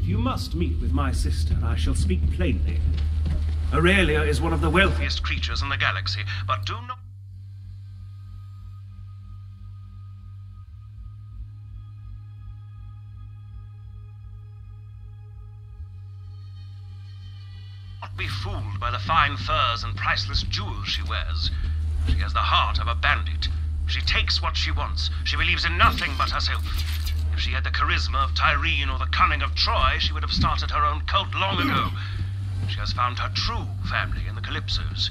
If you must meet with my sister, I shall speak plainly. Aurelia is one of the wealthiest creatures in the galaxy, but do not be fooled by the fine furs and priceless jewels she wears. She has the heart of a bandit. She takes what she wants. She believes in nothing but herself. If she had the charisma of Tyreen or the cunning of Troy, she would have started her own cult long ago. She has found her true family in the Calypsos.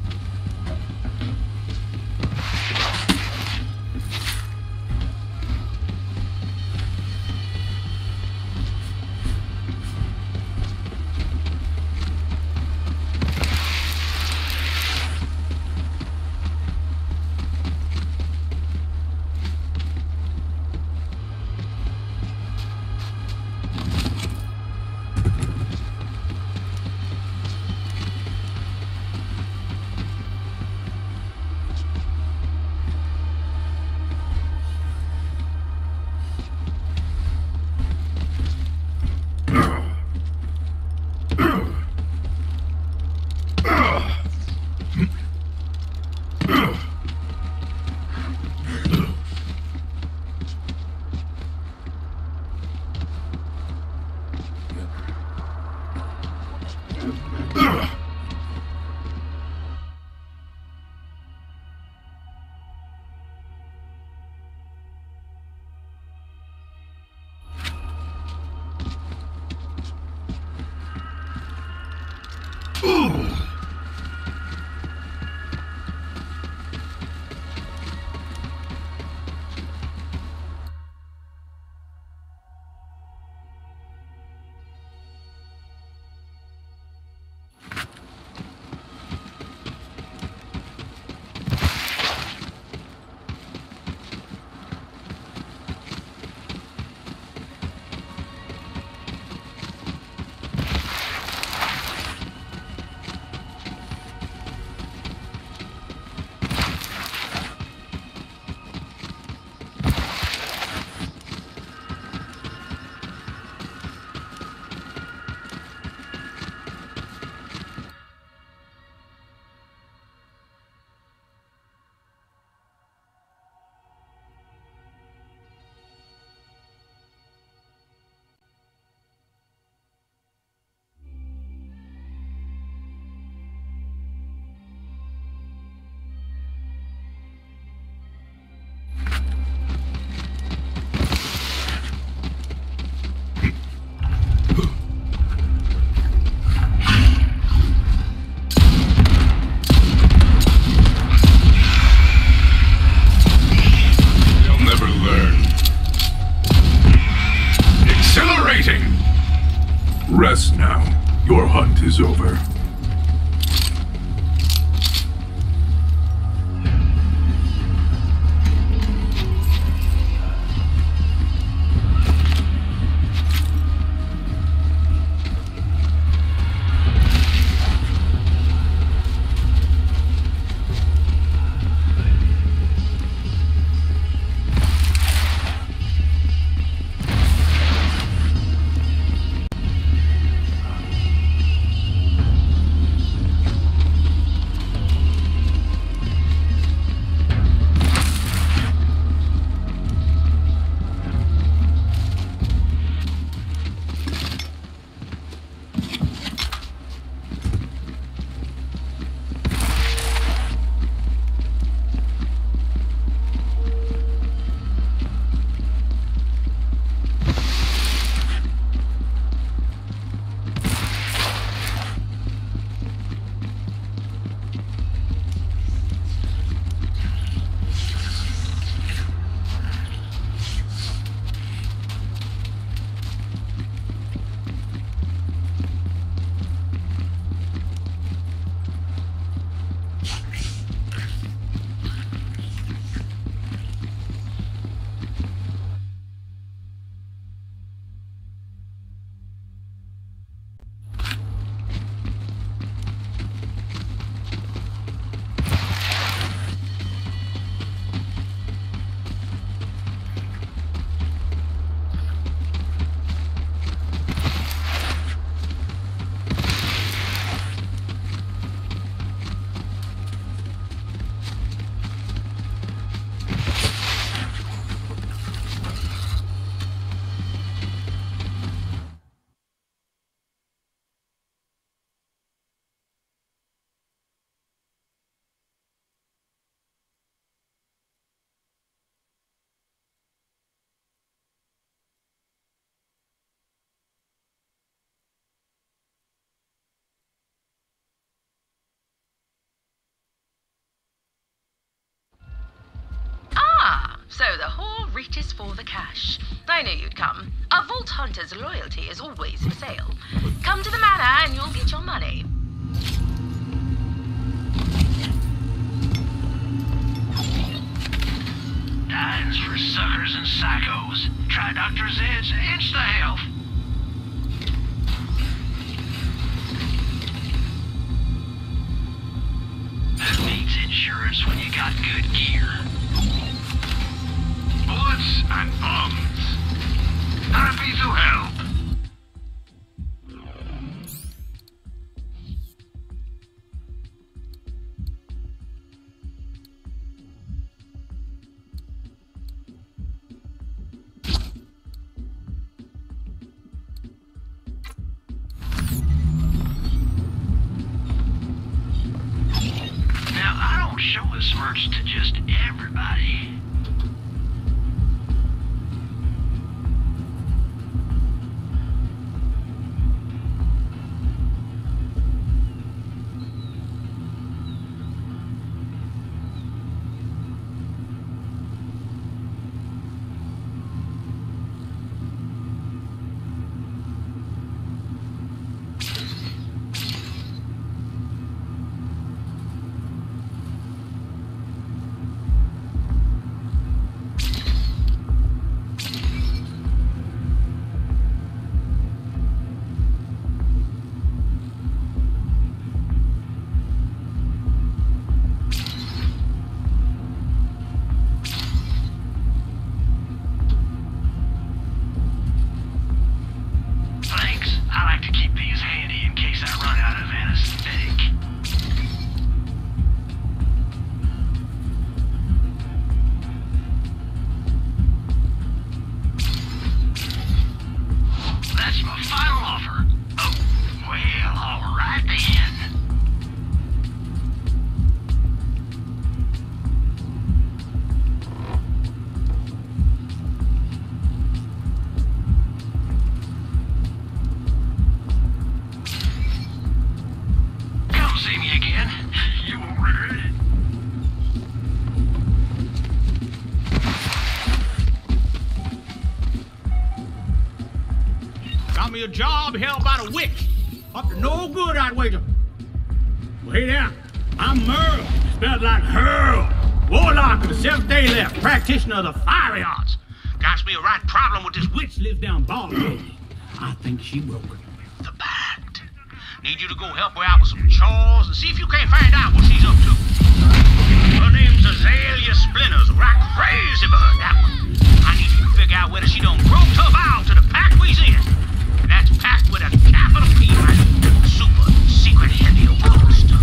Rest now. Your hunt is over. reaches for the cash. I knew you'd come. A Vault Hunter's loyalty is always for sale. Come to the manor and you'll get your money. Dine's for suckers and psychos. Try Dr. Zed's Insta-Health. Who needs insurance when you got good gear? Bullets and bombs. Happy to help. Show this merch to just everybody. Me a job held by the witch. Up to no good, I'd wager. Well, hey there, I'm Merle. Spelled like Hurl. Warlock of the Seventh-day Left, practitioner of the fiery arts. Got me a right problem with this witch lives down Ball Road. I think she broke it. The pact. Need you to go help her out with some chores and see if you can't find out what she's up to. Her name's Azalea Splinters, right crazy bird, that one. I need you to figure out whether she done broke her vow to the pact we's in. That's packed with a capital P, right? Super secret heavy occult stuff.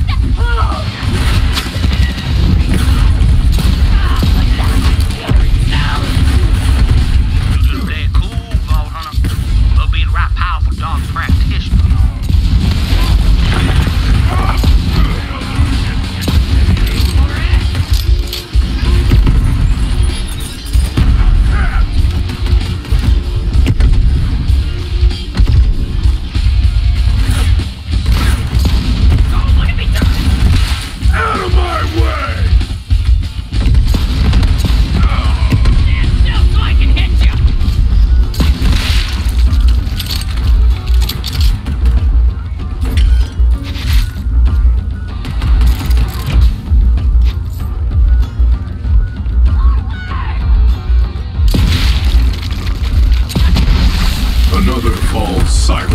You just play it cool, Vault Hunter. Her being a right powerful dark practitioner. Another falls silent.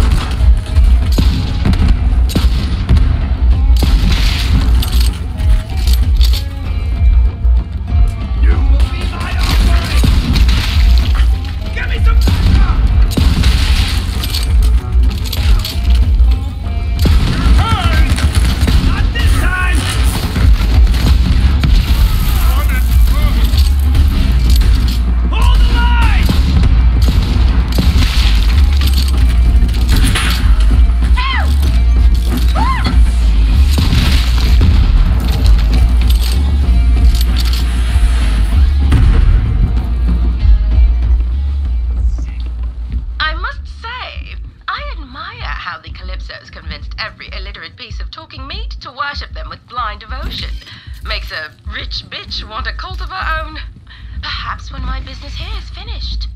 Makes a rich bitch want a cult of her own. Perhaps when my business here is finished.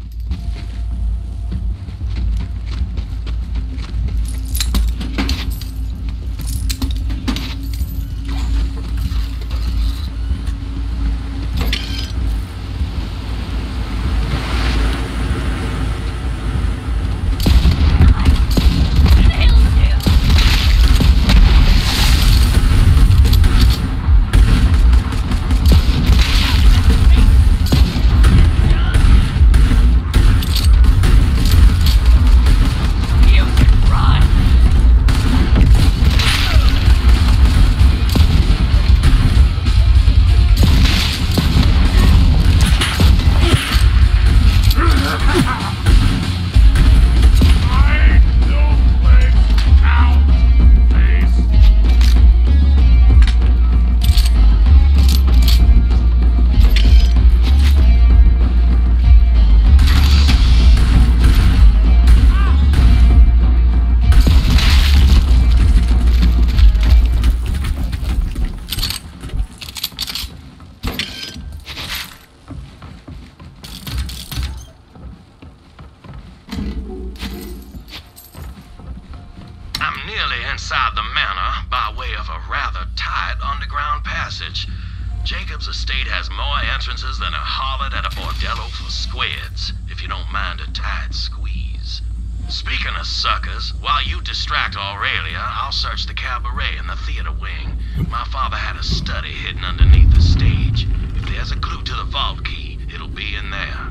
Inside the manor by way of a rather tight underground passage. Jacob's estate has more entrances than a harlot at a bordello for squids, if you don't mind a tight squeeze. Speaking of suckers, while you distract Aurelia, I'll search the cabaret and the theater wing. My father had a study hidden underneath the stage. If there's a clue to the vault key, it'll be in there.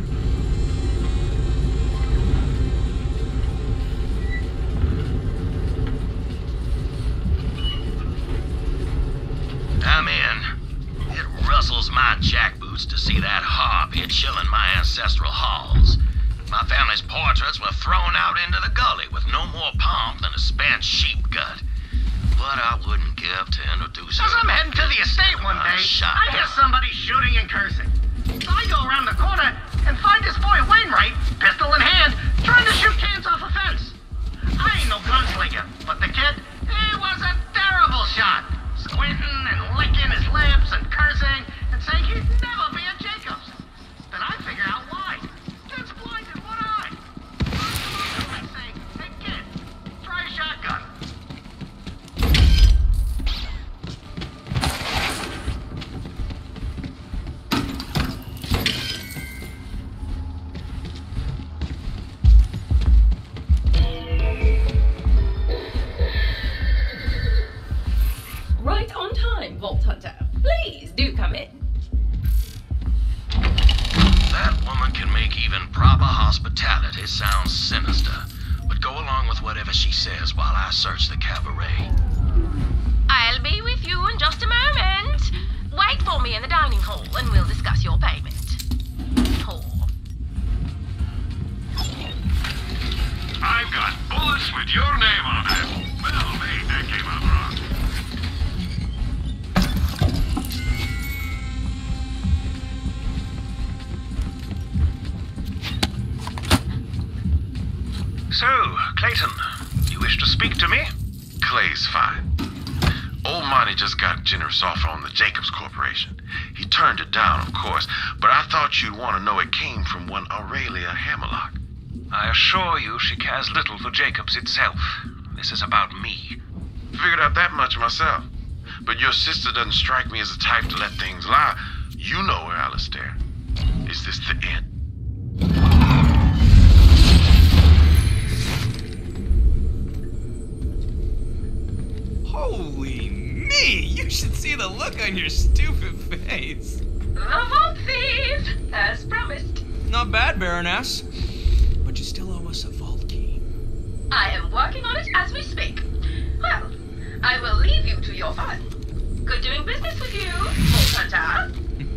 I'm in. It rustles my jackboots to see that harp here chilling my ancestral halls. My family's portraits were thrown out into the gully with no more pomp than a spent sheep gut. But I wouldn't give to introduce As I'm heading to the estate one day, I hear somebody shooting and cursing. So I go around the corner and find this boy Wainwright, pistol in hand, trying to shoot cans off a fence. I ain't no gunslinger, but the kid, he was a terrible shot. Squinting and licking his lips and cursing and saying he'd never be a Jacobs. Then I figure out why. Kid's blind in one eye. I say, hey kid, try a shotgun. Right on time, Vault Hunter. Please do come in. That woman can make even proper hospitality sound sinister. But go along with whatever she says while I search the cabaret. I'll be with you in just a moment. Wait for me in the dining hall and we'll discuss your payment. Whore. I've got bullets with your name on it. Well, mate, that came out wrong. So, Clayton, you wish to speak to me? Clay's fine. Old Monty just got a generous offer on the Jacobs Corporation. He turned it down, of course, but I thought you'd want to know it came from one Aurelia Hammerlock. I assure you she cares little for Jacobs itself. This is about me. Figured out that much myself. But your sister doesn't strike me as the type to let things lie. You know her, Alistair. Is this the end? Holy me! You should see the look on your stupid face. The Vault Thieves, as promised. Not bad, Baroness. But you still owe us a vault key. I am working on it as we speak. Well, I will leave you to your fun. Good doing business with you, Vault Hunter.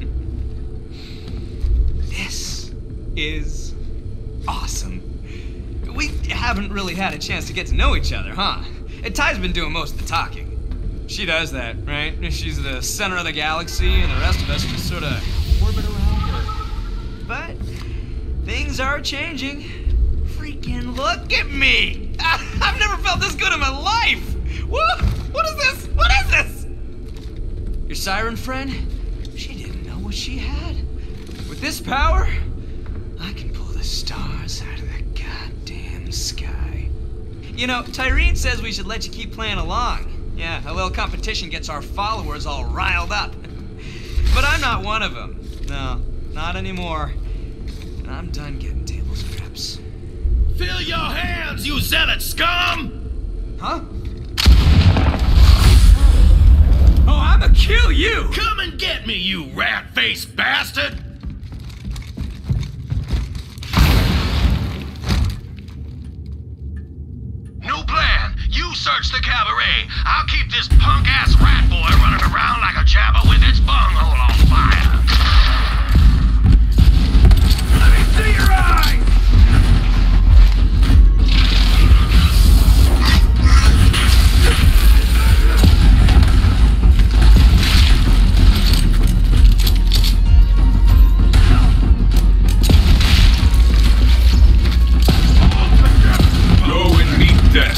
This is awesome. We haven't really had a chance to get to know each other, huh? And Ty's been doing most of the talking. She does that, right? She's the center of the galaxy, and the rest of us just sort of orbit around her. But things are changing. Freaking look at me! I've never felt this good in my life! What is this? What is this? Your siren friend? She didn't know what she had. With this power, I can pull the stars out of the goddamn sky. You know, Tyreen says we should let you keep playing along. Yeah, a little competition gets our followers all riled up. But I'm not one of them. No, not anymore. And I'm done getting table scraps. Fill your hands, you zealot scum! Huh? Oh, I'ma kill you! Come and get me, you rat-faced bastard! New plan. You search the cabaret. I'll keep this punk-ass rat boy running around like a jabber with its bunghole on fire. Let me see your eyes! Go and meet death.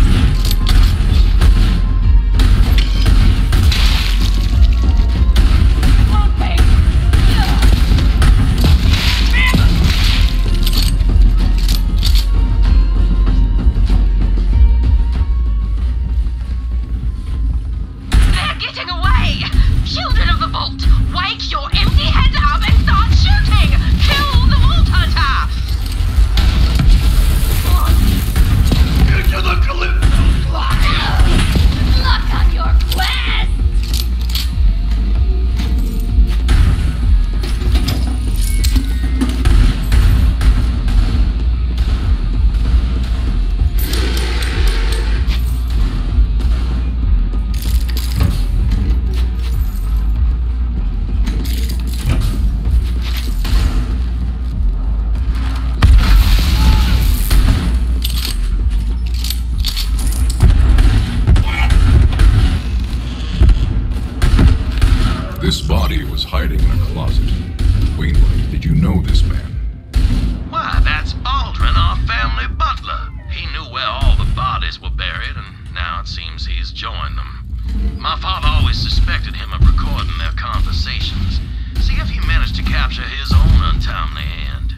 This body was hiding in a closet. Wainwright, did you know this man? Why, that's Aldrin, our family butler. He knew where all the bodies were buried, and now it seems he's joined them. My father always suspected him of recording their conversations. See if he managed to capture his own untimely end.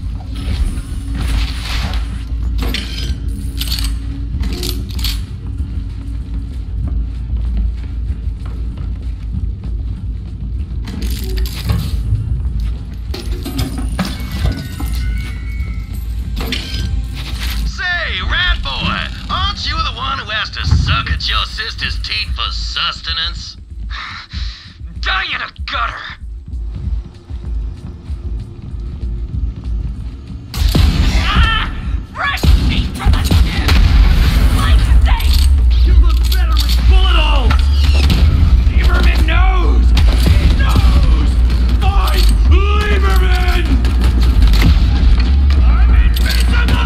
Aren't you the one who has to suck at your sister's teeth for sustenance? Die in a gutter! Fresh meat from the stew! Like steak! You look better with bullet holes! Lieberman knows! He knows! Fight Lieberman! I'm invincible!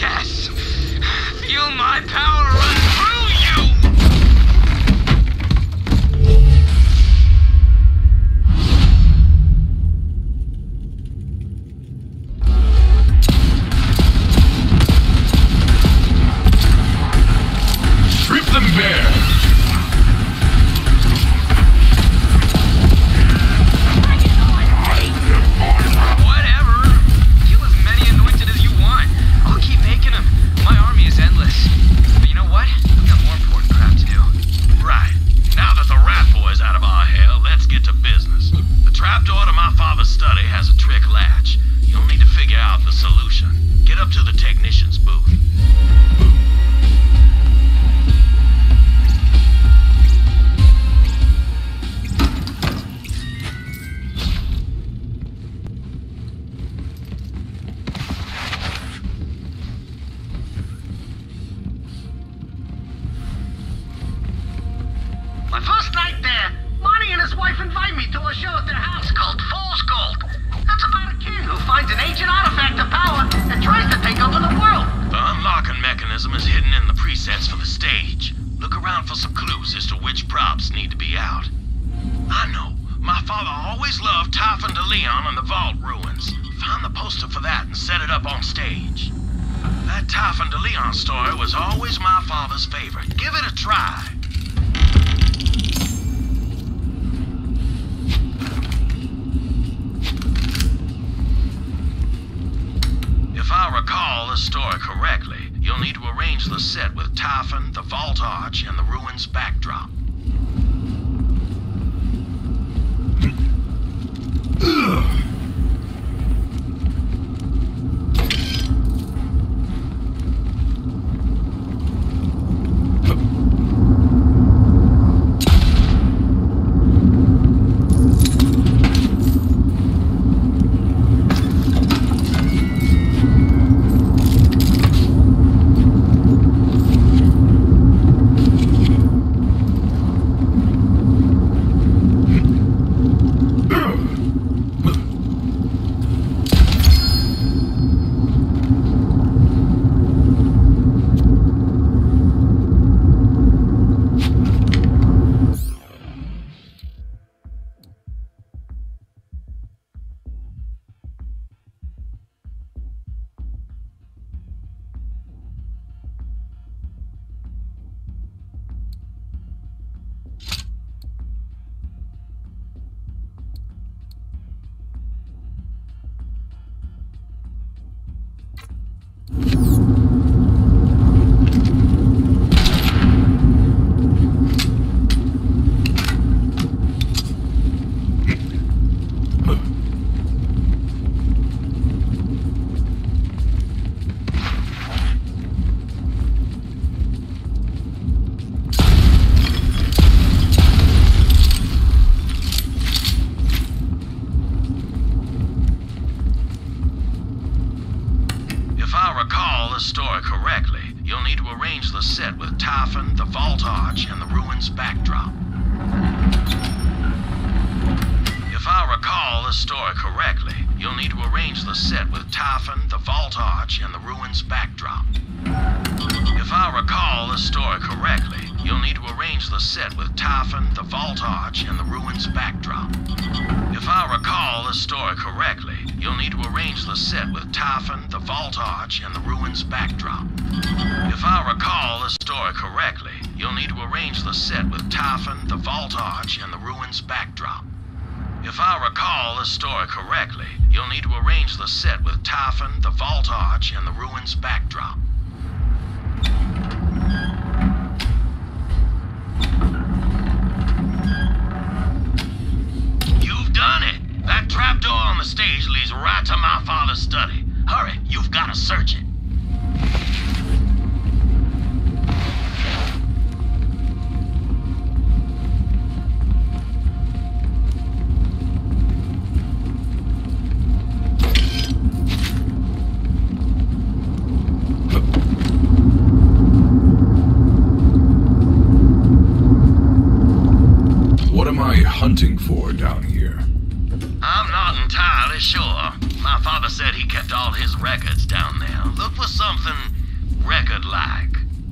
Yes! Feel my power run through you! Strip them bare! My first night there, Monty and his wife invite me to a show at their house called Fool's Gold. That's about a king who finds an ancient artifact of power and tries to take over the world. The unlocking mechanism is hidden in the presets for the stage. Look around for some clues as to which props need to be out. I know. My father always loved Typhon de Leon and the Vault Ruins. Find the poster for that and set it up on stage. That Typhon de Leon story was always my father's favorite. Give it a try. If I recall the story correctly, you'll need to arrange the set with Typhon, the Vault Arch, and the Ruins backdrop. Story correctly, you'll need to arrange the set with Typhon, the Vault Arch, and the Ruins backdrop. If I recall the story correctly, you'll need to arrange the set with Typhon, the Vault Arch, and the Ruins backdrop. If I recall the story correctly, you'll need to arrange the set with Typhon, the Vault Arch, and the Ruins backdrop. If I recall the story correctly, you'll need to arrange the set with Typhon, the Vault Arch, and the Ruins backdrop. If I recall the story correctly, you'll need to arrange the set with Typhon, the Vault Arch, and the Ruins backdrop. If I recall the story correctly, you'll need to arrange the set with Typhon, the Vault Arch, and the Ruins backdrop. You've done it! That trapdoor on the stage leads right to my father's study. Hurry, you've got to search it. What am I hunting for down here? I'm not entirely sure. My father said he kept all all his records down there. Look for something record-like.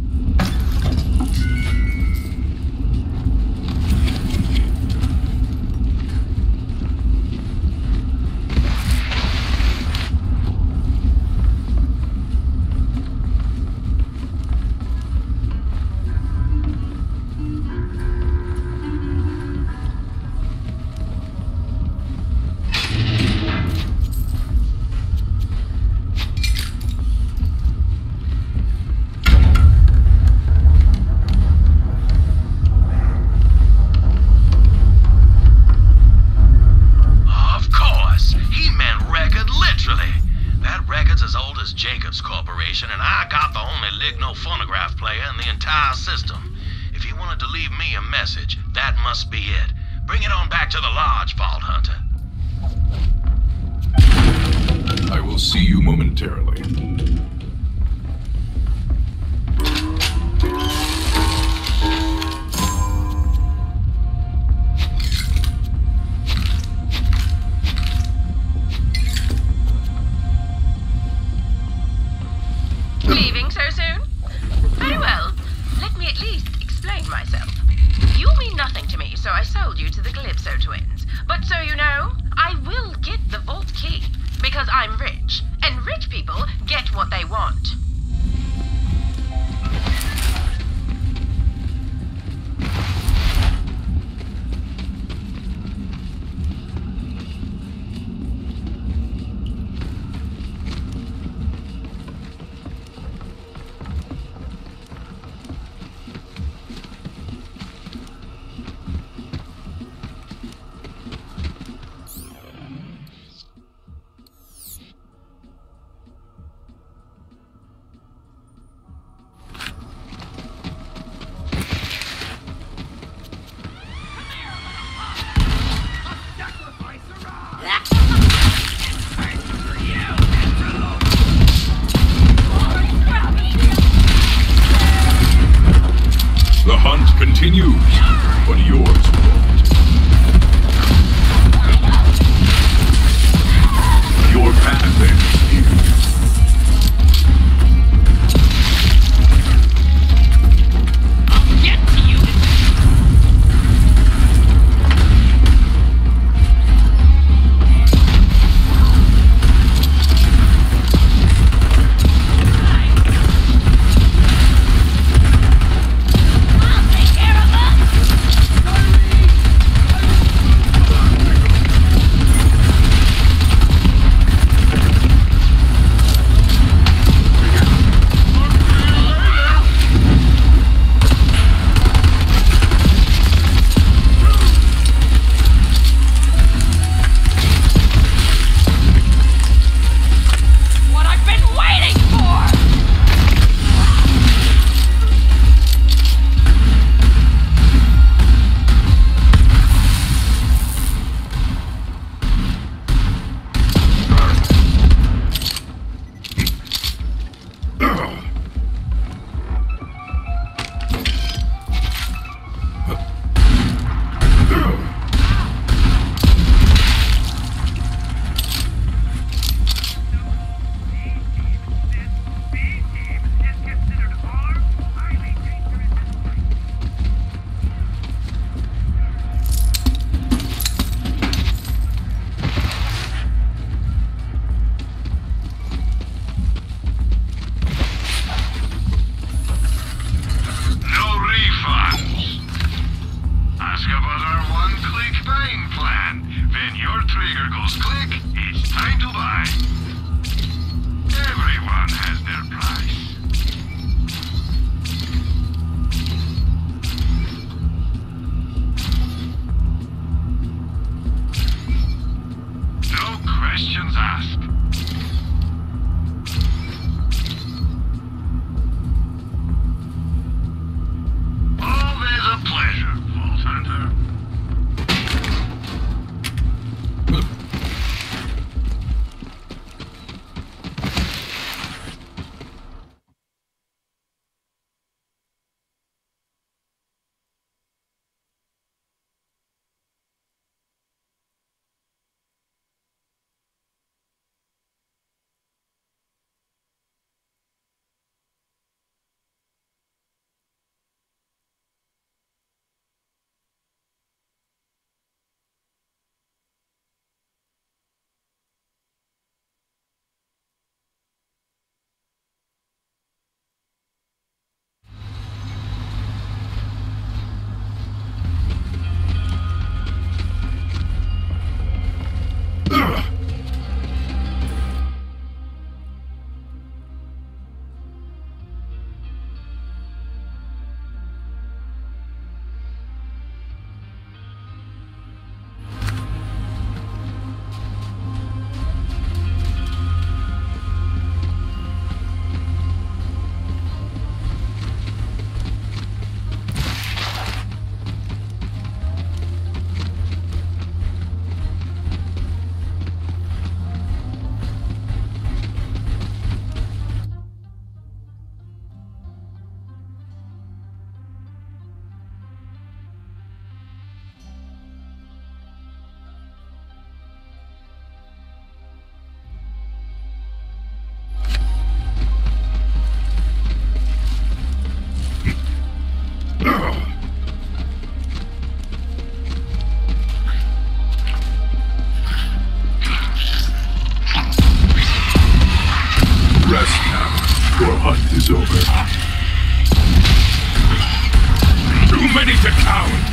Jacobs Corporation, and I got the only Ligno phonograph player in the entire system. If you wanted to leave me a message, that must be it. Bring it on back to the lodge, Vault Hunter. I will see you momentarily. Leaving so soon? Very well. Let me at least explain myself. You mean nothing to me, so I sold you to the Calypso twins. But so you know, I will get the vault key, because I'm rich, and rich people get what they want. The hunt continues, but yours won't. Your path ends here. I'll get to you! I'll take care of us! Rest now. Your hunt is over. Too many to count.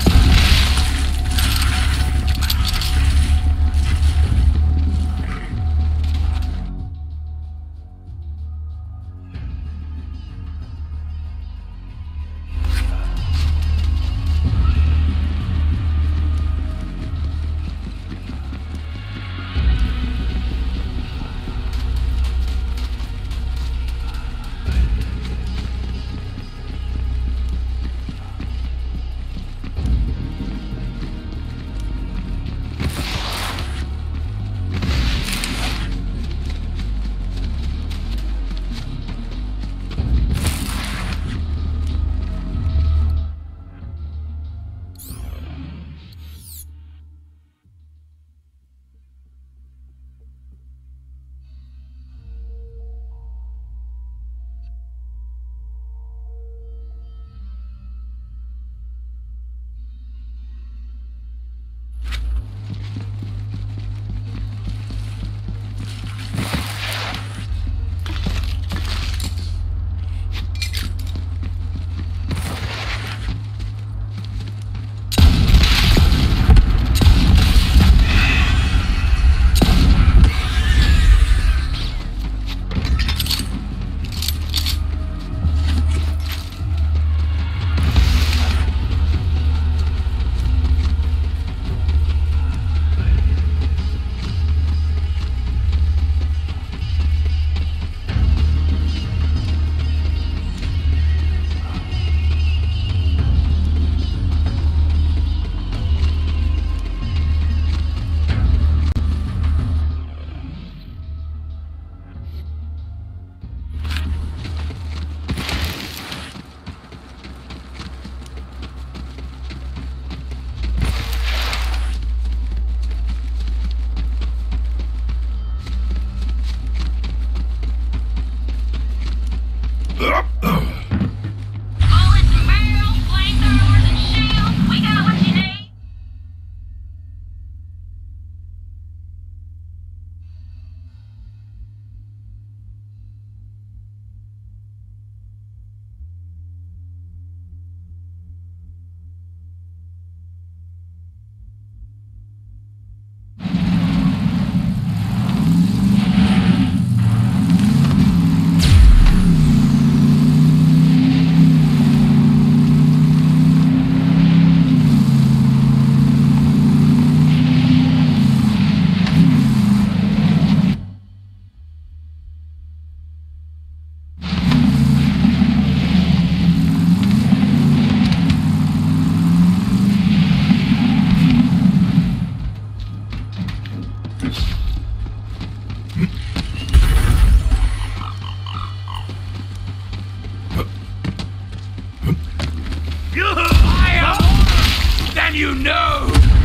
You know!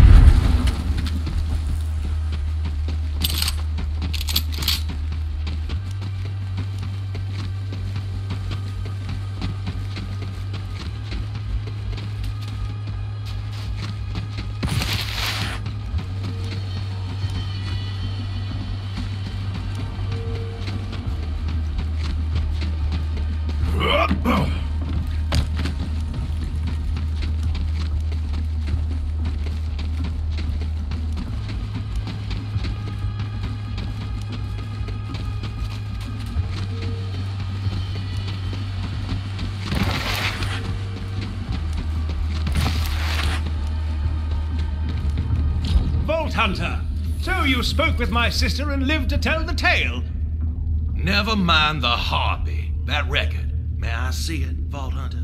Hunter, so you spoke with my sister and lived to tell the tale. Never mind the harpy. That record. May I see it, Vault Hunter?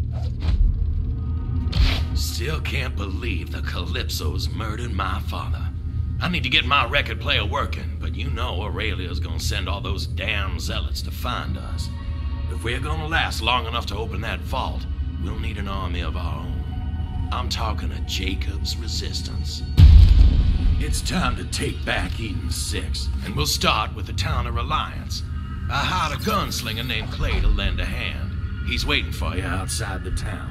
Still can't believe the Calypsos murdered my father. I need to get my record player working, but you know Aurelia's gonna send all those damn zealots to find us. If we're gonna last long enough to open that vault, we'll need an army of our own. I'm talking a Jacob's Resistance. It's time to take back Eden 6, and we'll start with the town of Reliance. I hired a gunslinger named Clay to lend a hand. He's waiting for you outside the town.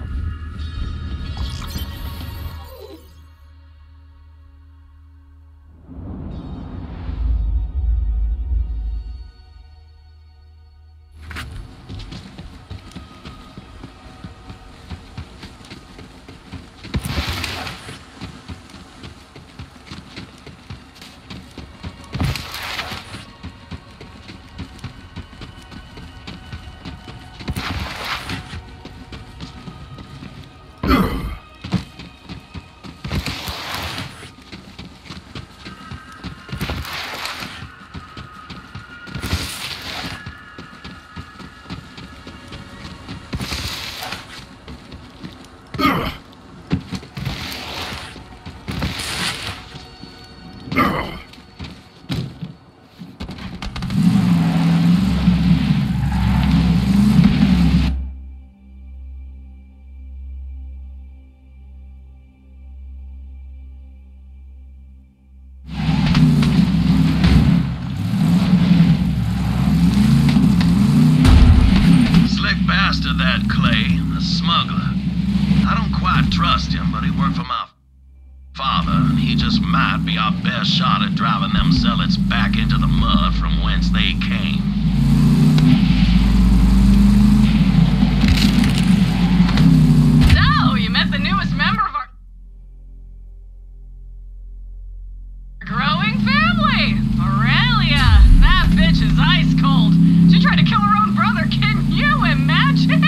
Trust him, but he worked for my father, and he just might be our best shot at driving them zealots back into the mud from whence they came. So, you met the newest member of our growing family, Aurelia. That bitch is ice cold. She tried to kill her own brother, can you imagine?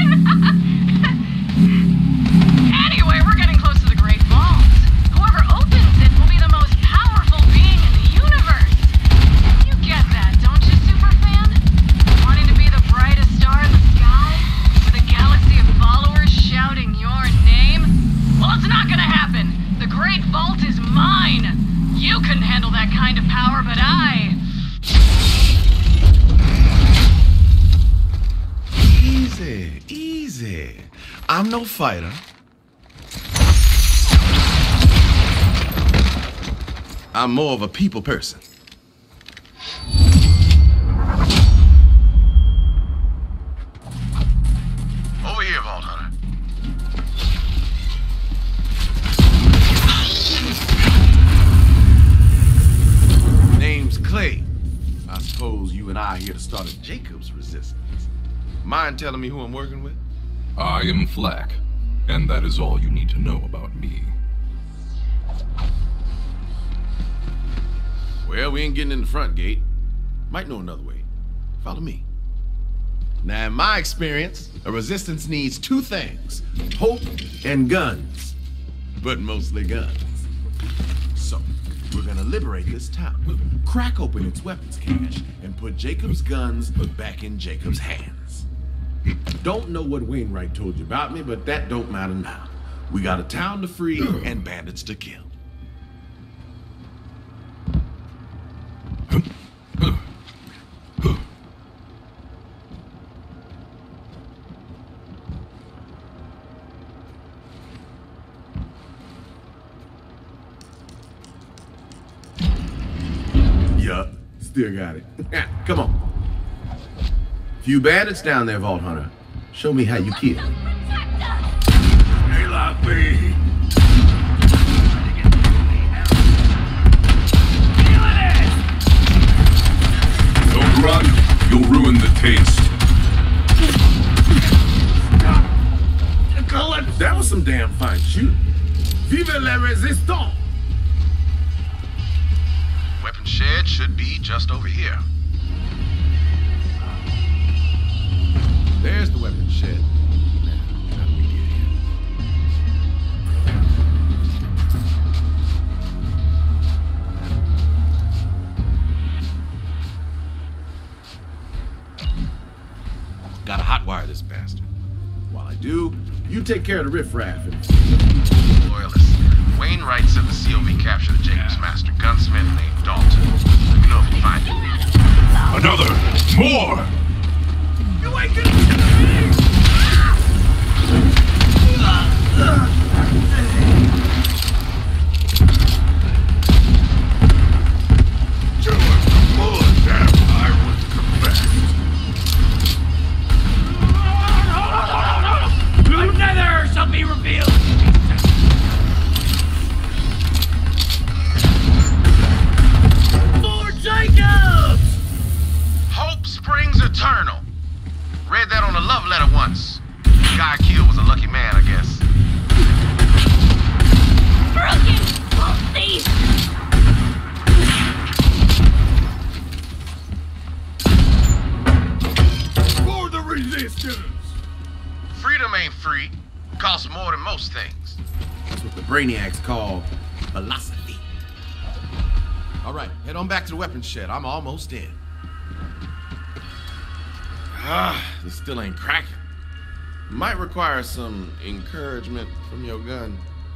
Anyway, we're getting close to the Great Vault. Whoever opens it will be the most powerful being in the universe. You get that, don't you, superfan? Wanting to be the brightest star in the sky? With a galaxy of followers shouting your name? Well, it's not gonna happen. The Great Vault is mine. You couldn't handle that kind of power, but I... Easy, easy. I'm no fighter. I'm more of a people person. Over here, Vault Hunter. Name's Clay. I suppose you and I are here to start a Jacob's resistance. Mind telling me who I'm working with? I am Flack, and that is all you need to know about me. Well, we ain't getting in the front gate. Might know another way. Follow me. Now, in my experience, a resistance needs two things: hope and guns. But mostly guns. So, we're gonna liberate this town, crack open its weapons cache, and put Jacob's guns back in Jacob's hands. Don't know what Wainwright told you about me, but that don't matter now. We got a town to free and bandits to kill. Yup, still got it. Come on. Few bandits down there, Vault Hunter. Show me how you kill. They like me. Don't run, you'll ruin the taste. That was some damn fine shooting. Vive la résistance! Weapon shed should be just over here. There's the weapon shed. Now, how do we get here? Gotta hotwire this bastard. While I do, you take care of the riffraff. Loyalists. Wainwright said the COV captured a Jacob's master gunsmith named Dalton. Let me know if you find him. Another! More! You ain't gonna Another shall be revealed. For Jacobs! Hope springs eternal. Read that on a love letter once. The guy I killed was a lucky man, I guess. Broken! Thief! For the resistance! Freedom ain't free. Costs more than most things. That's what the brainiacs call philosophy. All right, head on back to the weapons shed. I'm almost in. This still ain't cracking. Might require some encouragement from your gun.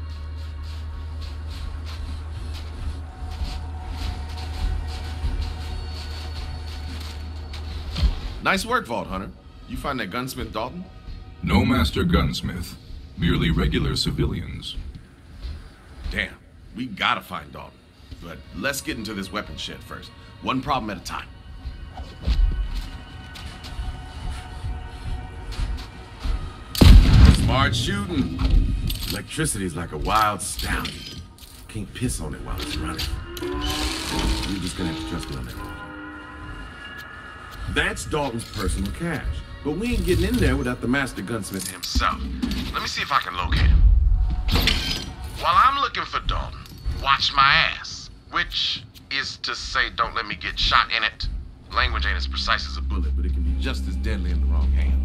Nice work, Vault Hunter. You find that gunsmith Dalton? No master gunsmith. Merely regular civilians. Damn, we gotta find Dalton. But let's get into this weapon shed first. One problem at a time. Smart shooting. Electricity's like a wild stallion. Can't piss on it while it's running. You're just gonna have to trust me on that. That's Dalton's personal cash. But we ain't getting in there without the master gunsmith himself. Let me see if I can locate him. While I'm looking for Dalton, watch my ass. Which is to say, don't let me get shot in it. Language ain't as precise as a bullet, But it can be just as deadly in the wrong hands.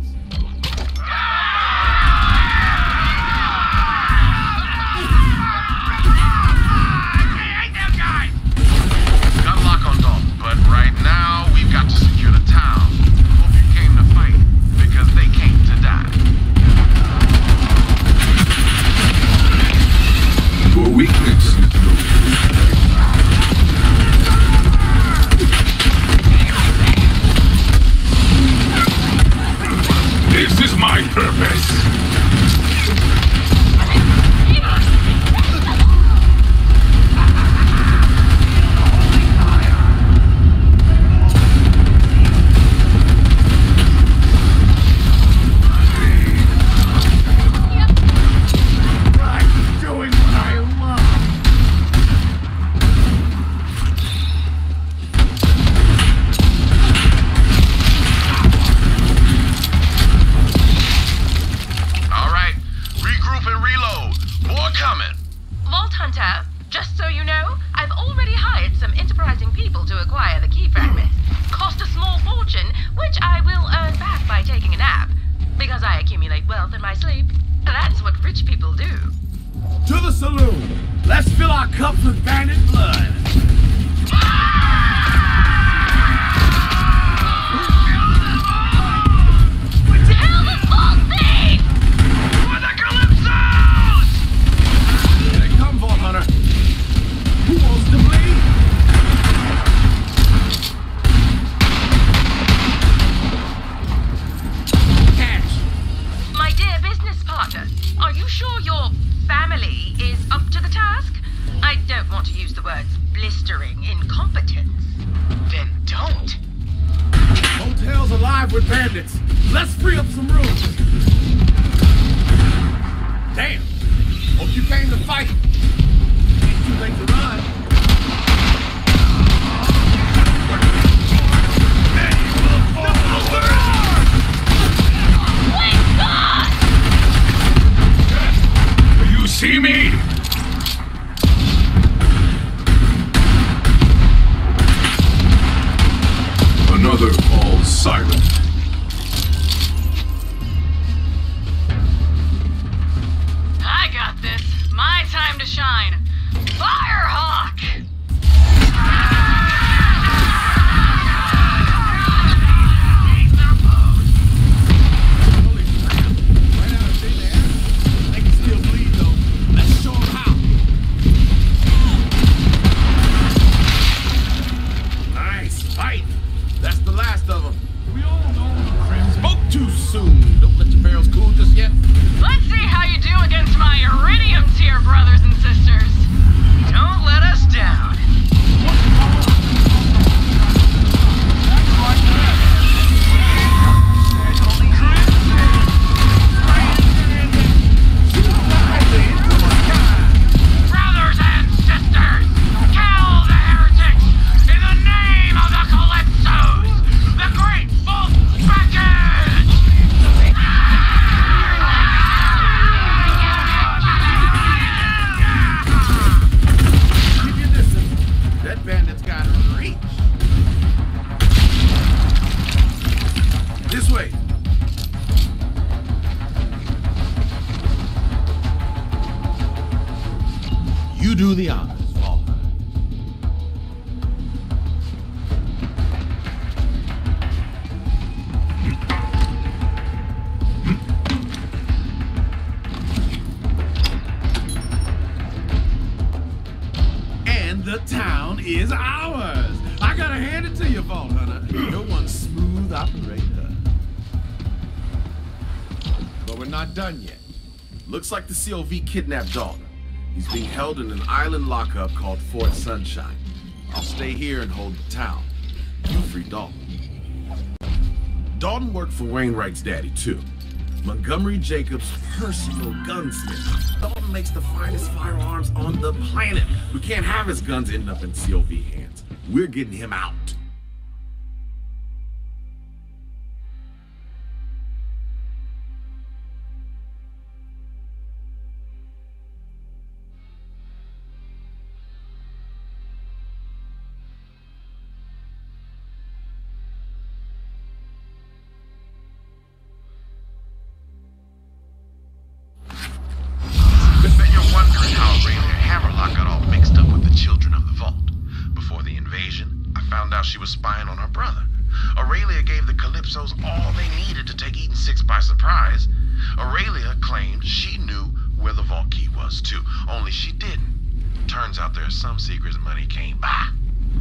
Got a lock on Dalton, but right now we've got to secure the town. Hope you came to fight, because they came to die. Your weakness. This is my purpose. Vault Hunter, just so you know, I've already hired some enterprising people to acquire the key fragments. Cost a small fortune, which I will earn back by taking a nap. Because I accumulate wealth in my sleep. That's what rich people do. To the saloon. Let's fill our cups with bandit blood. Tell the false thing! For the Calypsos! Here they come, Vault Hunter. Who wants to bleed? Cash. My dear business partner, are you sure your family is up to the task? I don't want to use the words blistering incompetence. Then don't. Hotel's alive with bandits. Let's free up some rooms. Damn. Hope you came to fight. Ain't too late to run. You see me? Another falls silent. I got this. My time to shine. Firehawk! Holy crap. Right out of thin air. They can still bleed, though. Let's show them how. Nice fight. That's the last of them. We all know the crimson. Spoke too soon. Don't let your barrels cool just yet. Let's see how you do against my iridium tier brothers and sisters. Don't let us down. Brothers and sisters, kill the heretics in the name of the Calypsos, the great Vault package! Keep your distance. That bandit's got reach. This way. You do the honors, Vault Hunter. not done yet. Looks like the COV kidnapped Dalton. He's being held in an island lockup called Fort Sunshine. I'll stay here and hold the town. You free Dalton. Dalton worked for Wainwright's daddy, too. Montgomery Jacobs' personal gunsmith. Dalton makes the finest firearms on the planet. We can't have his guns end up in COV hands. We're getting him out. She was spying on her brother. Aurelia gave the Calypsos all they needed to take Eden 6 by surprise. Aurelia claimed she knew where the vault key was too, only she didn't. Turns out there's some secrets money can't buy.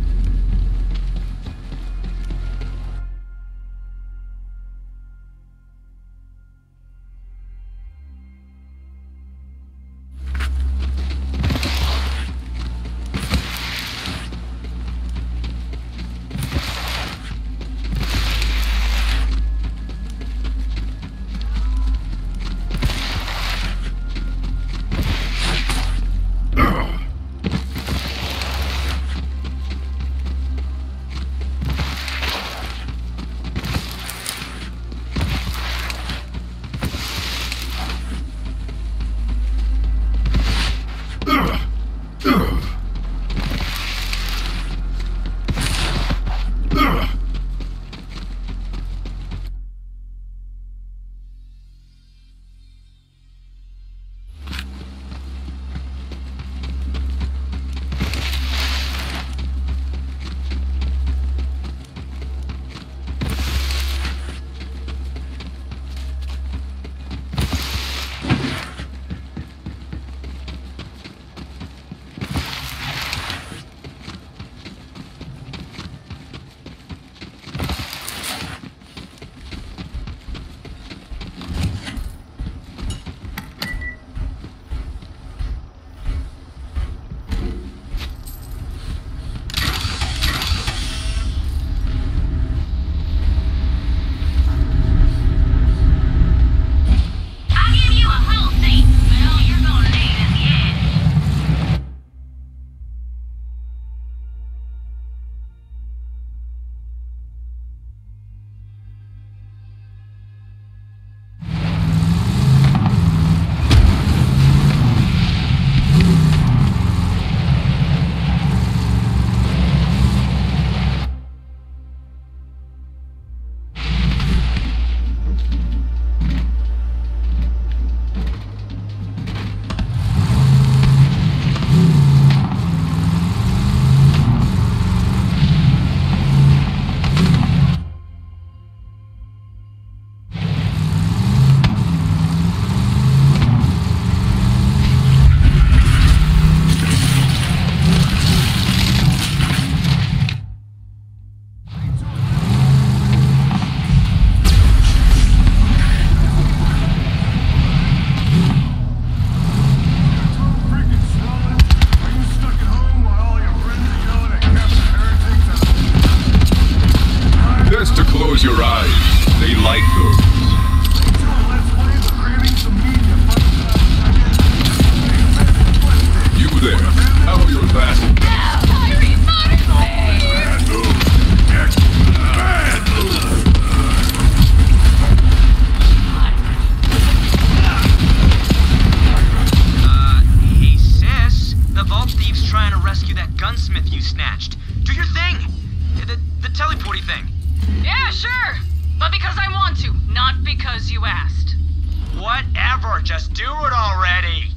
Whatever, just do it already!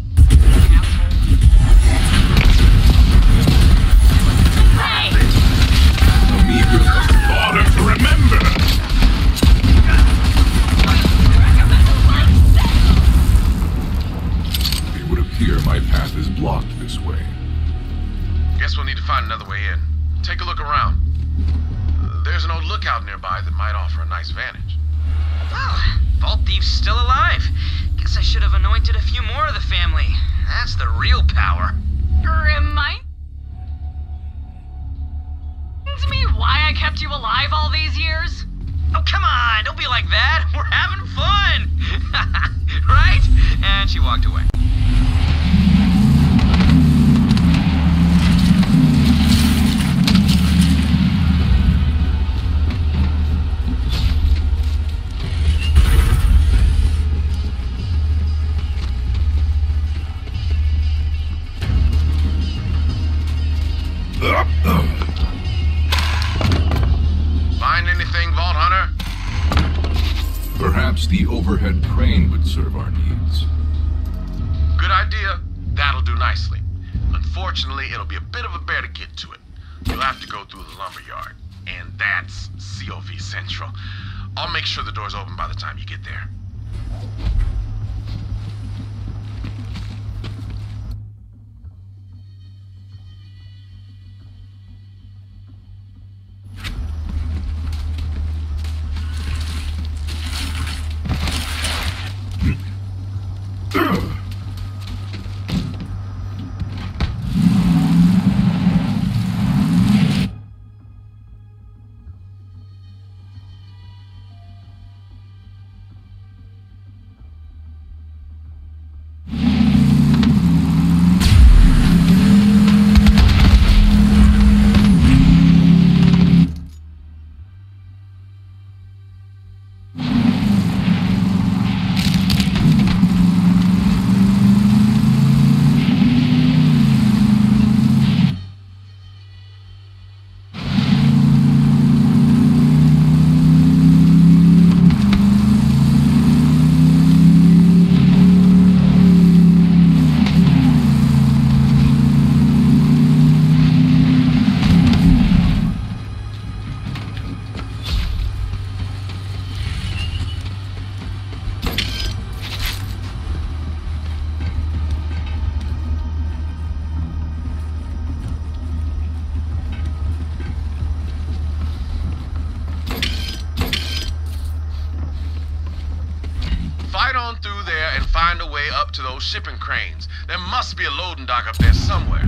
Amigos must bother to remember! It would appear my path is blocked this way. Guess we'll need to find another way in. Take a look around. There's an old lookout nearby that might offer a nice vantage. Oh, Vault Thief's still alive. Guess I should have anointed a few more of the family. That's the real power. Reminds me why I kept you alive all these years? Oh, come on, don't be like that. We're having fun. Right? And she walked away. Find anything, Vault Hunter? Perhaps the overhead crane would serve our needs. Good idea. That'll do nicely. Unfortunately, it'll be a bit of a bear to get to it. You'll have to go through the lumberyard. And that's COV Central. I'll make sure the door's open by the time you get there. Fight on through there and find a way up to those shipping cranes. There must be a loading dock up there somewhere.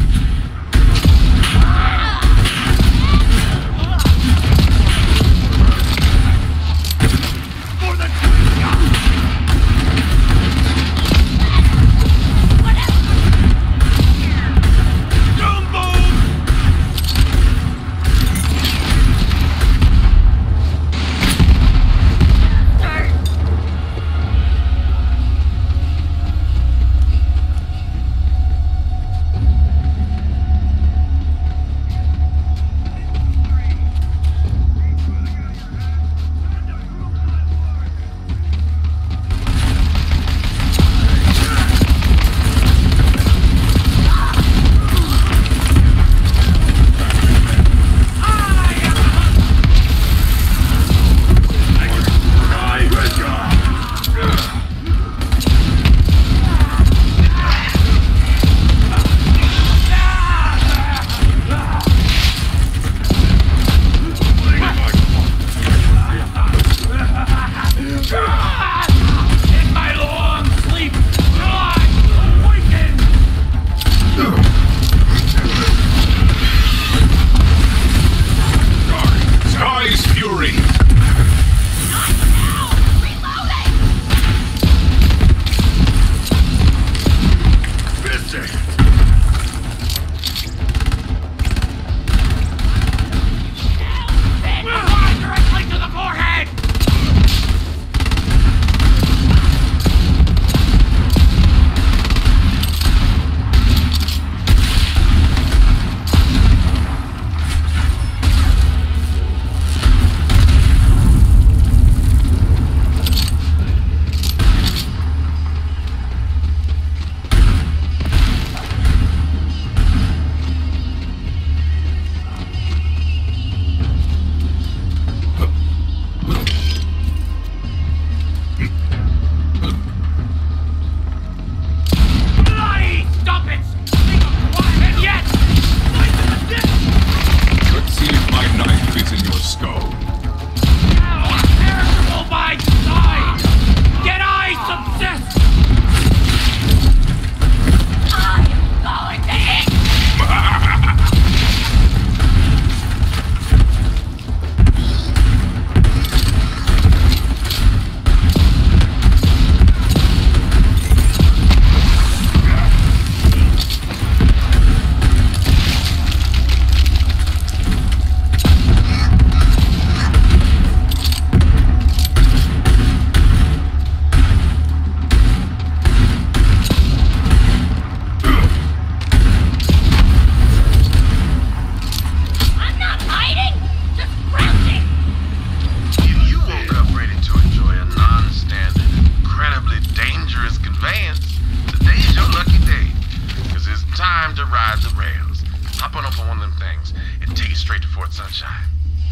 sunshine.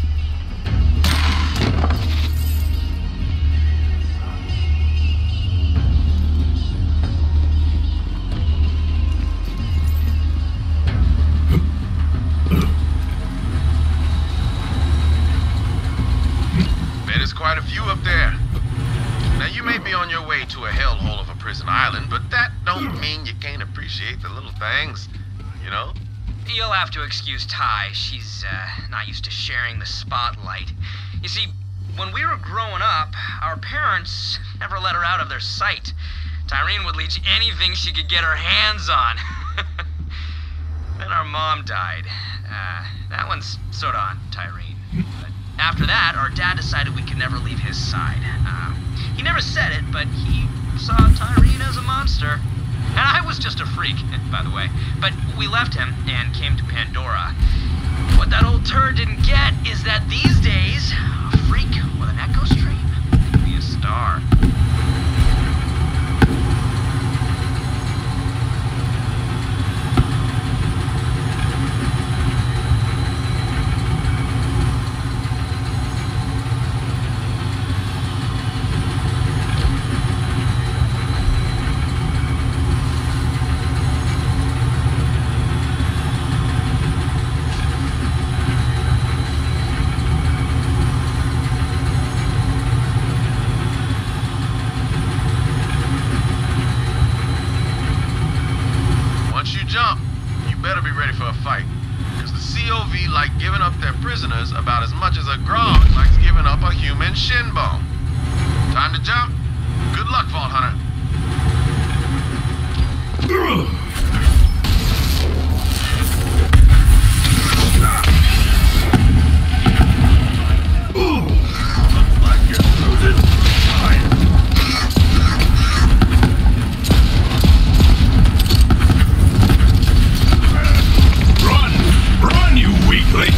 There's quite a few up there. Now, you may be on your way to a hellhole of a prison island, but that don't mean you can't appreciate the little things, you know? You'll have to excuse Ty. She's not used to sharing the spotlight. You see, when we were growing up, our parents never let her out of their sight. Tyreen would leech anything she could get her hands on. Then our mom died. That one's sort of on Tyreen. But after that, our dad decided we could never leave his side. He never said it, but he saw Tyreen as a monster. And I was just a freak, by the way. But we left him and came to Pandora. What that old turd didn't get is that these days, a freak with an echo stream could be a star. Prisoners about as much as a grog likes giving up a human shin bone. Time to jump? Good luck, Vault Hunter. Run, you weakling!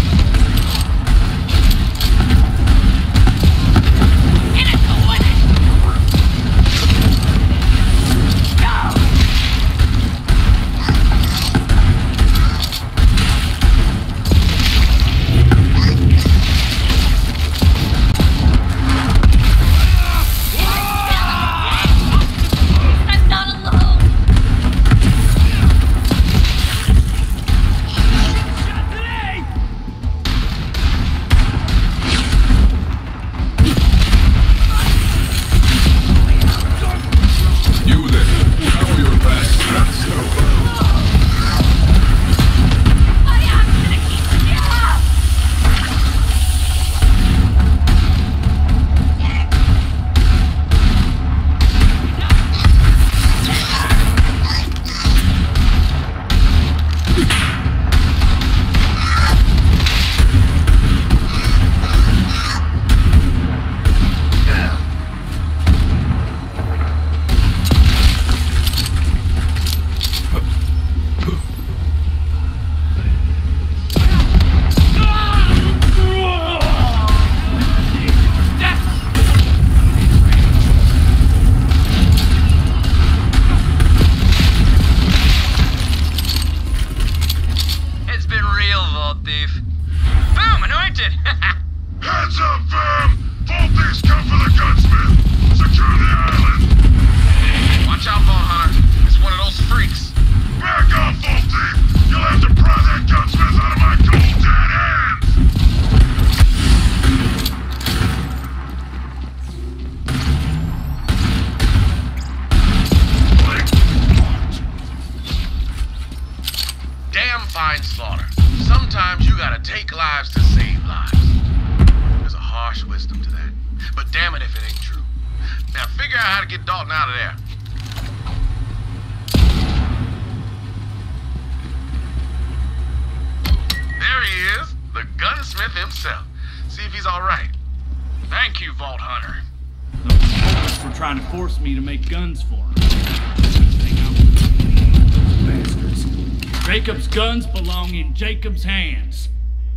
Jacob's guns belong in Jacob's hands.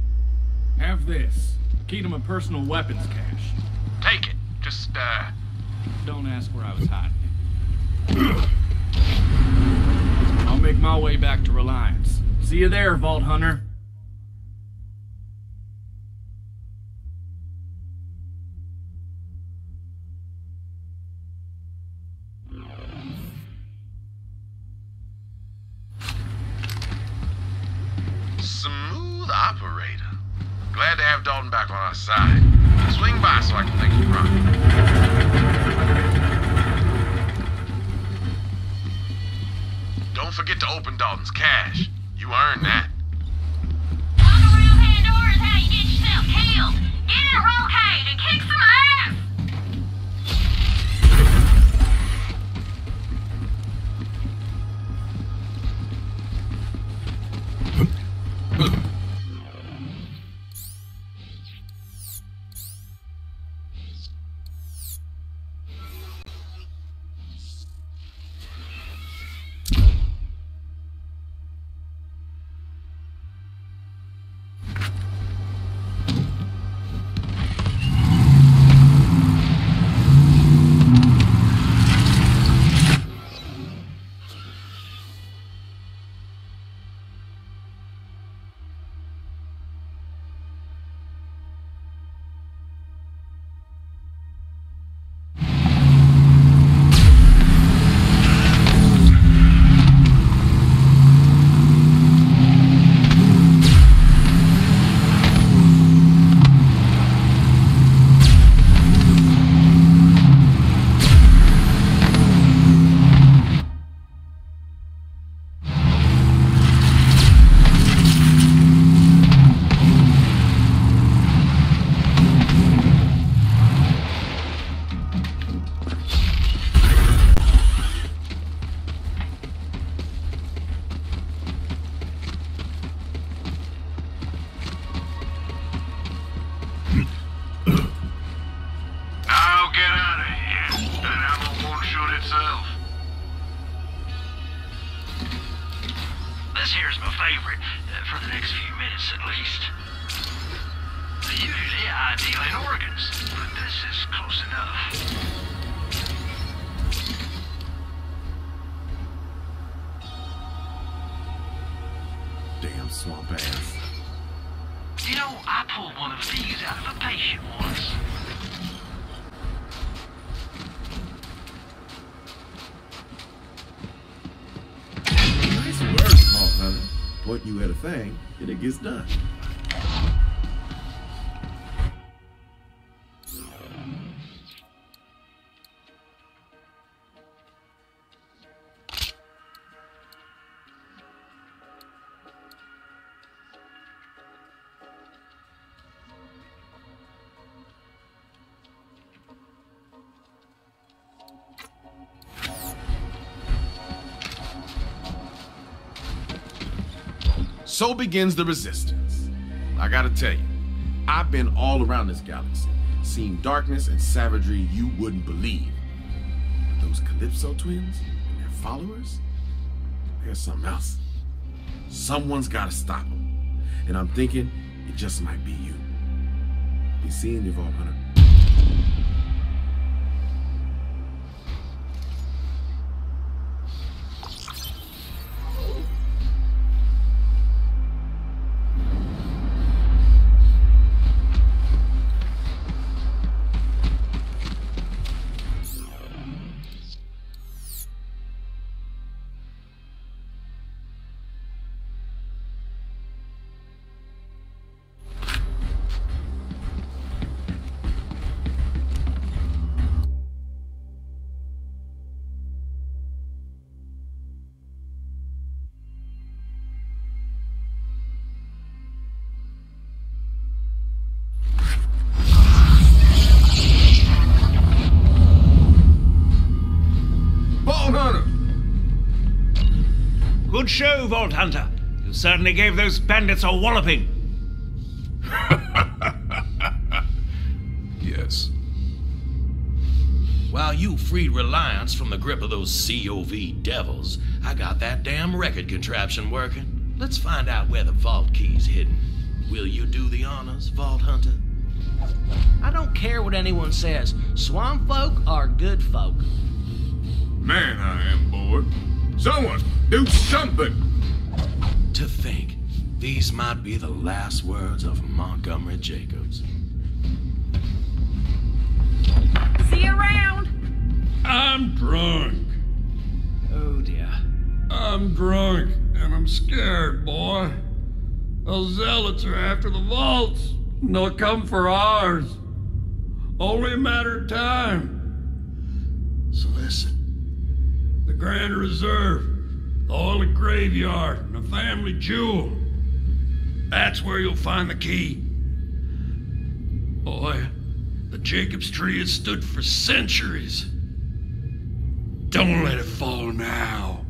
Have this. Keep him a personal weapons cache. Take it. Just, Don't ask where I was hiding. I'll make my way back to Reliance. See you there, Vault Hunter. my side. Swing by so I can thank you properly. Don't forget to open Dalton's cache. You earned that. Walk around Pandora is how you get yourself killed. Get in a roll cage and kick some ass! This here's my favorite, for the next few minutes at least. Usually I deal in organs, but this is close enough. Damn swamp ass. You know, I pulled one of these out of a patient once. Nice work, Vault Hunter. Point you at a thing, and it gets done. So begins the Resistance. I gotta tell you, I've been all around this galaxy, seen darkness and savagery you wouldn't believe. But those Calypso twins and their followers, there's something else. Someone's gotta stop them. And I'm thinking it just might be you. Be seeing you, Vault Hunter. Good show, Vault Hunter. You certainly gave those bandits a walloping. Yes. While you freed Reliance from the grip of those COV devils, I got that damn record contraption working. Let's find out where the vault key's hidden. Will you do the honors, Vault Hunter? I don't care what anyone says. Swamp folk are good folk. Man, I am bored. Someone, do something! To think, these might be the last words of Montgomery Jacobs. See you around. I'm drunk. Oh dear. I'm drunk, and I'm scared, boy. Those zealots are after the vaults. and they'll come for ours. Only a matter of time. So listen. The Grand Reserve, the oil graveyard, and the family jewel. That's where you'll find the key. Boy, the Jacob's tree has stood for centuries. Don't let it fall now.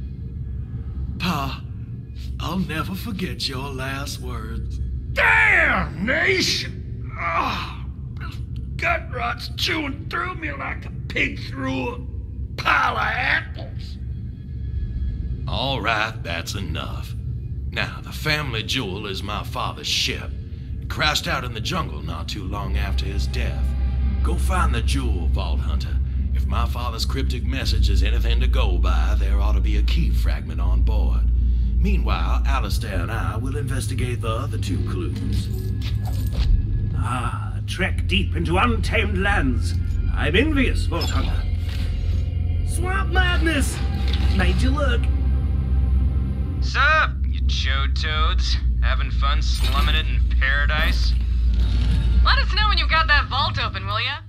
Pa, I'll never forget your last words. Damnation! Ah, this gut rot's chewing through me like a pig through a pile of apples. All right, that's enough. Now, the family jewel is my father's ship. It crashed out in the jungle not too long after his death. Go find the jewel, Vault Hunter. If my father's cryptic message is anything to go by, there ought to be a key fragment on board. Meanwhile, Alistair and I will investigate the other 2 clues. Ah, a trek deep into untamed lands. I'm envious, Vault Hunter. Swamp madness! Made you look. Sup, you chode toads? Having fun slumming it in paradise? Let us know when you've got that vault open, will ya?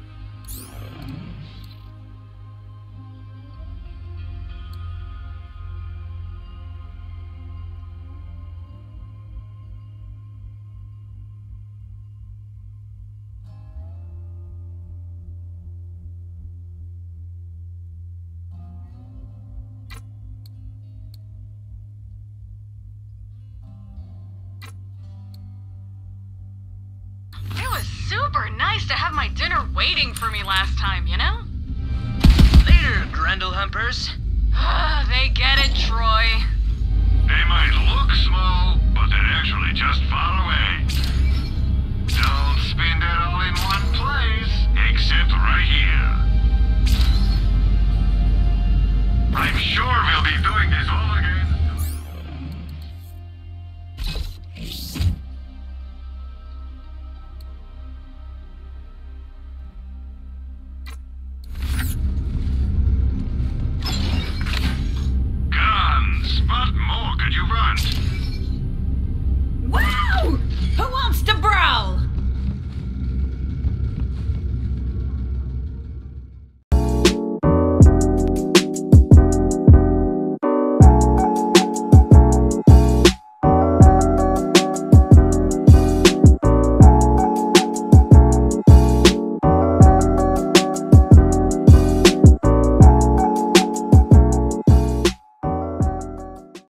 Super nice to have my dinner waiting for me last time, you know? Later, Grendel Humpers. They get it, Troy. They might look small, but they're actually just far away. Don't spend it all in one place.